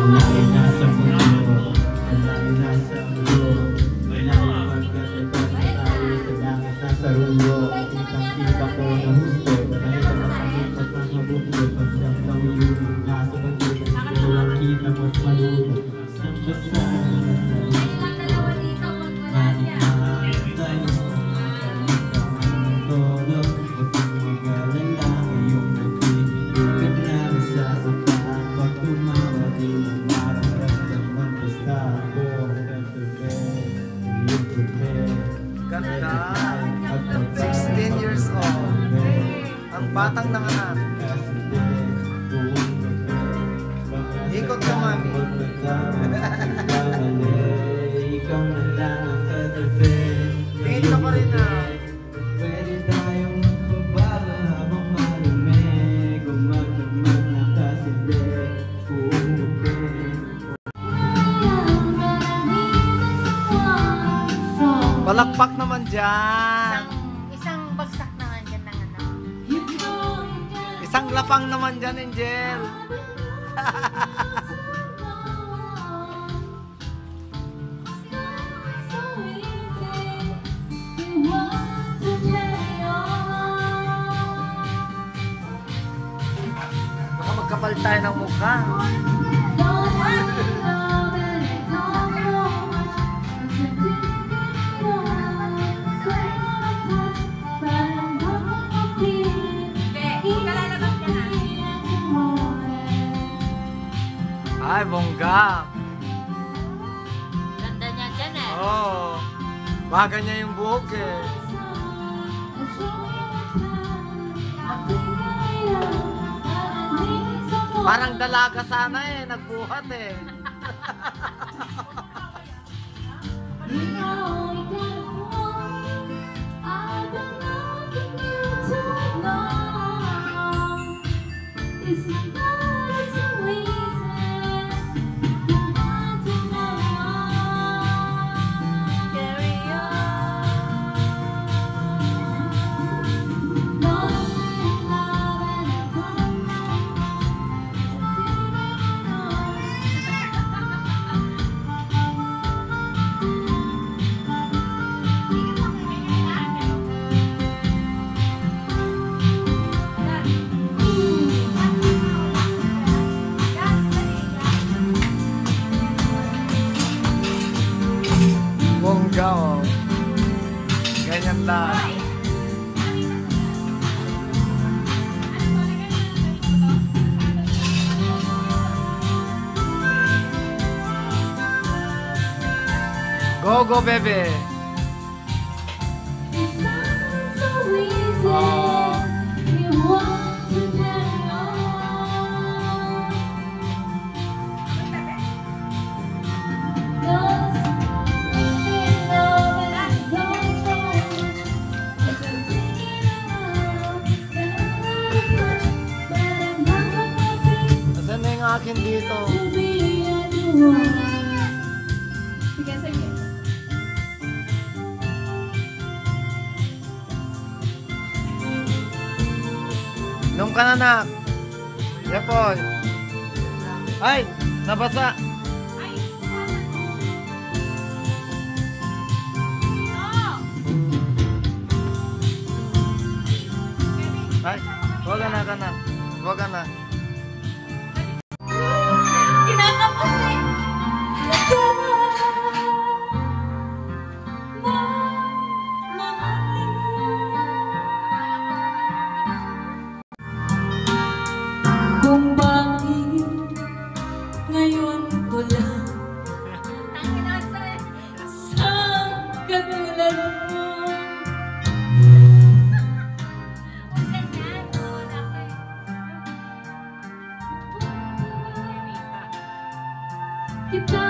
Malayo na sa mundo, malayo na sa mundo. Malayo pagkatipan na tayo sa langit na sa rulo. Kitang-kita ko na husto, nakita masakit at mga bundo. Pagsang nauyulog na sa bandito, ang kita mo't malulo. Ang basta ganda. 16 years old. Ang batang nanganak. Ikot ka, mami. Tingin ka pa rin na. Pwede tayong magbabago habang malamig. Gumagdagmag na kasindi. Palakpak naman dyan. Isang bagsak naman dyan ng ano. Isang lapang naman dyan, Angel. Baka magkapal tayo ng mukha. Ay, bongga. Ganda niya dyan eh. Oo. Baga niya yung buhok eh. Parang dalaga sana eh, nagbuhat eh. Bongga oh. Ganyan lang. Go, go, baby. Oh. Asan na yung akin dito? Sige, sige. Nung ka na nak. Yepoy. Ay, nabasa. Ay, wag na ka na. Wag na. Kinakapos eh. Kung bakit ngayon ko lang sa katulad mo kita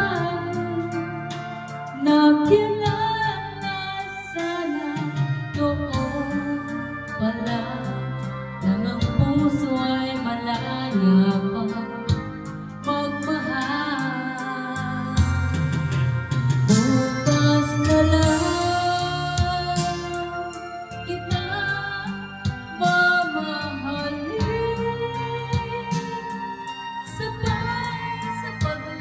nakilala sana noon pala nang ang puso ay malaya pa magmahal. Bukas na lang kita mamahalin sabay sa pag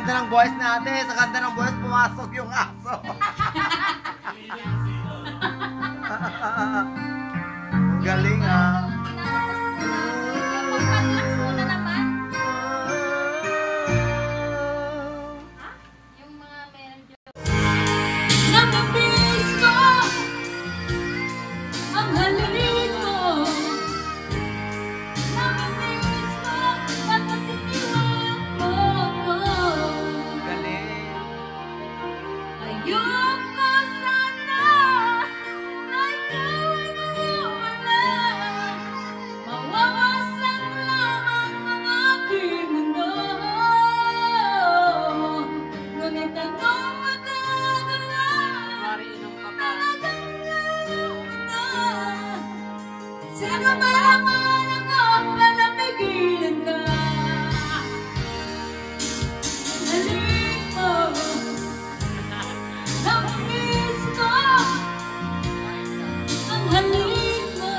ganda ng voice natin. Sa ganda ng voice, pumasok yung aso. Ang galing ah. Pag-relax muna naman. Yung mga medyo... Namimiss ko ang halik mo. Namimiss ko ang pagtitiwala mo. Galing. Ayoko sana na ikaw ay mawawala. Mawawasak lamang ang aking mundo. Ngunit anong magagawa? Talagang ayaw na. Sino malaman ako para pigilan ka? Halik mo. Namimiss ko ang halik mo.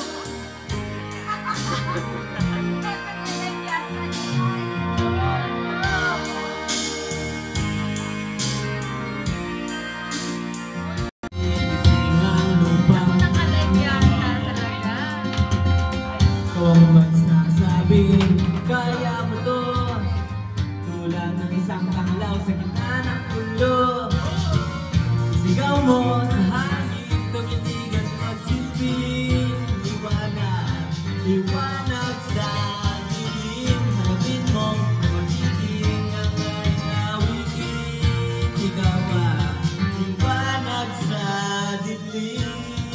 Ang lupang Nakalayata talaga. kung magsasabing kaya mo to, tulad ng isang tanglaw sa gitna ng mundo. Sigaw mo sa hangin, tumitig at magsilbing liwanag, liwanag sa dilim. Harapin mong magiging ang awitin. Ikaw ang liwanag sa dilim.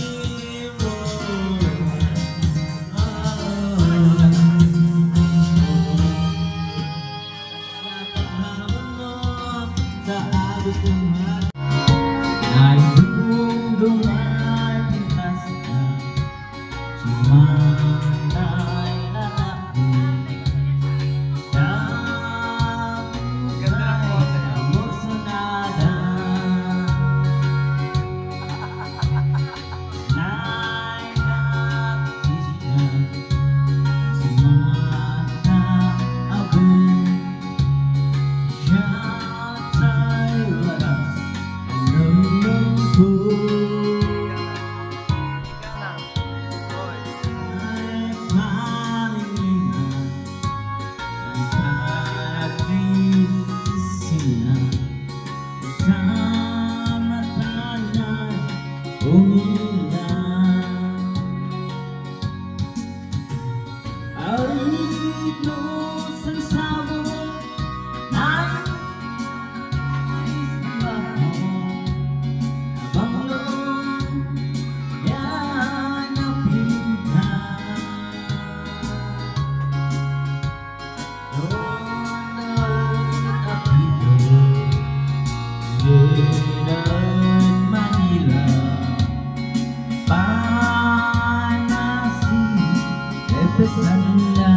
Sa paghamon mo sa agos ng mata ay dumapintas na sumanay na aking Ganda ng boses. emosonada. Nay nakisyan sa mata abin. Siya ay waras ng lungkot. Ikaw na. Voice. Ay malingan ang ating sina. Sama tayo'y umilang. Alignos ang sabon ng Banglong yan ang pinta. Doon at dito, Jeddah, Manila, Panasin, Pepes Manila.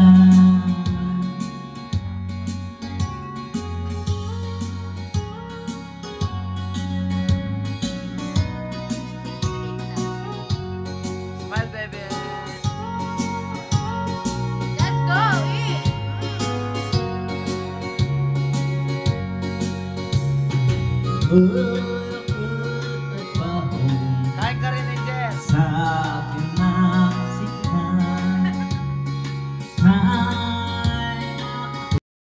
Smile, baby. Let's go! Oh,